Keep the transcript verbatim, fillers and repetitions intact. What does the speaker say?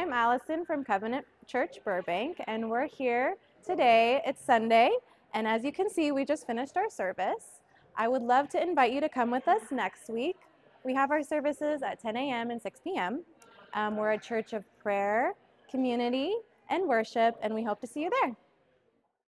I'm Allison from Covenant Church Burbank, and we're here today. It's Sunday, and as you can see, we just finished our service. I would love to invite you to come with us next week. We have our services at ten A M and six P M Um, we're a church of prayer, community, and worship, and we hope to see you there.